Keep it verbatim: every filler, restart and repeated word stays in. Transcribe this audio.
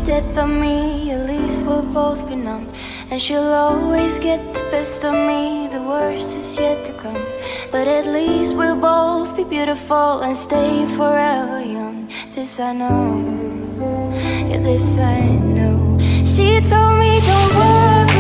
death of me, at least we'll both be numb. And she'll always get the best of me, the worst is yet to come. But at least we'll both be beautiful and stay forever young. This I know, yeah, this I know. She told me don't worry